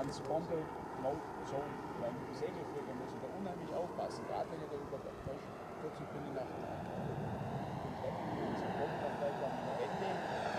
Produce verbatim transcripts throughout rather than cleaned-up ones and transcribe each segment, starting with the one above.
Transponder, so beim Segelflieger muss ich da unheimlich aufpassen, gerade wenn ich da über der kurz bin ich nach dem Treppen, so kommt dann gleich am Ende.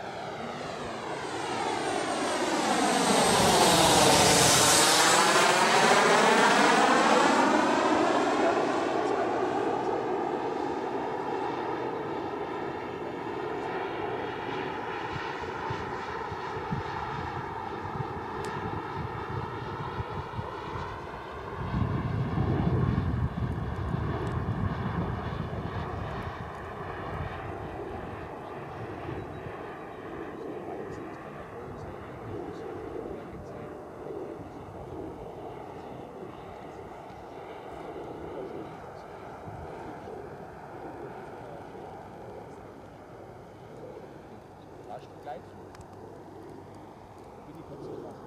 Gleich. Wie die Konzerte machen.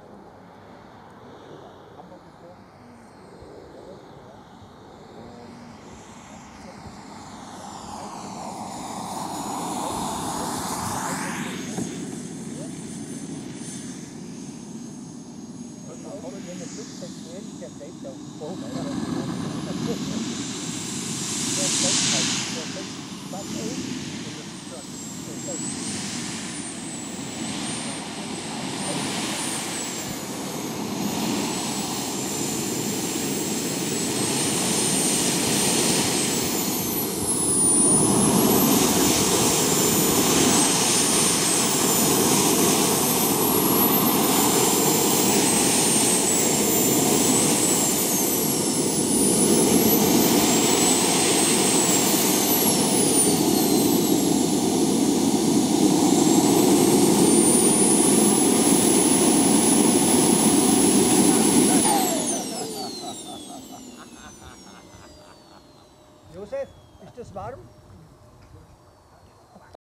Hamburg geflogen. Und auch wenn das Flugzeug ähnlich der fällt auf den Boden. Der fällt halt. Der fällt fast auf.